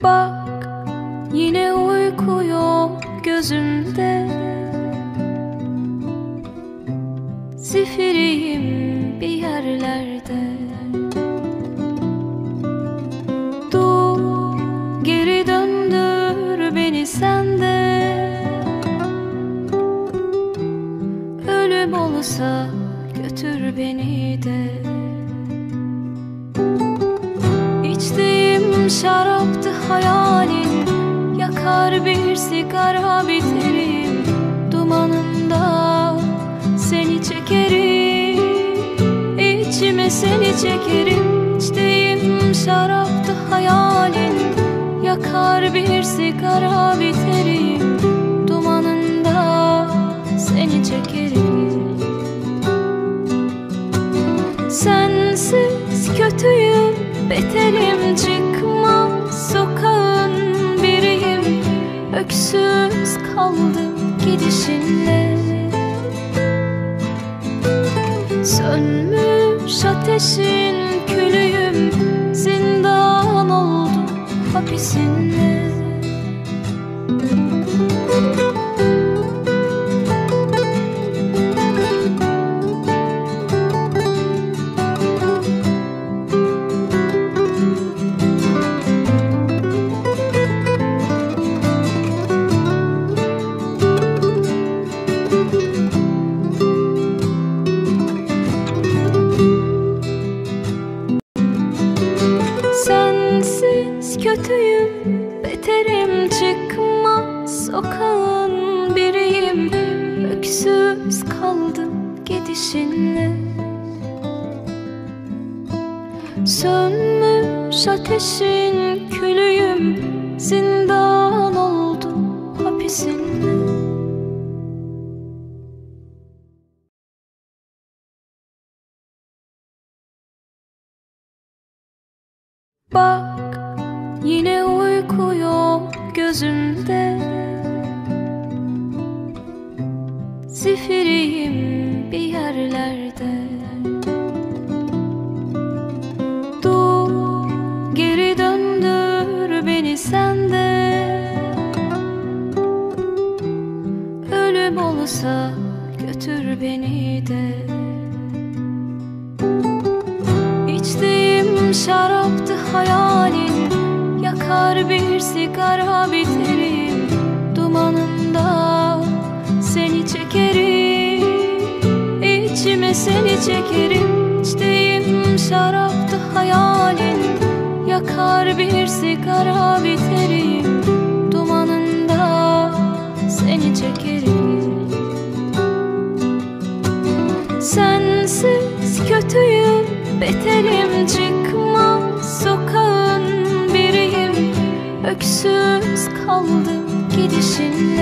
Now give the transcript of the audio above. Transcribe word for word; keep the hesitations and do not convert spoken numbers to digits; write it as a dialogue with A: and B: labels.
A: Bak, yine uyku yok gözümde. Zifiriyim bir yerlerde. Dur, geri döndür beni sende. Ölüm olsa götür beni de. İçtiğim şaraptı hayalin, yakar bir sigara biterim. Dumanında seni çekerim, içime seni çekerim. İçtiğim şaraptı hayalin, yakar bir sigara biterim. Dumanında seni çekerim. Sensiz kötüyüm, beterim, çıkmaz sokağın biriyim. Öksüz kaldım gidişinle. Sönmüş ateşin külüyüm, zindan oldum hapisinle. Sensiz kötüyüm, beterim, çıkmaz sokağın biriyim. Öksüz kaldım gidişinle. Sönmüş ateşin külüyüm, zindan oldum hapisinle. Bak, yine uyku yok gözümde. Zifiriyim bir yerlerde. Dur, geri döndür beni sende. Ölüm olsa götür beni de. İçtiğim şaraptı hayalin, yakar bir sigara biterim. Dumanında seni çekerim, içime seni çekerim. İçtiğim şaraptı hayalin, yakar bir sigara biterim. Dumanında seni çekerim. Sensiz kötüyüm, beterim, çıkmaz sokağın biriyim. Öksüz kaldım gidişinle.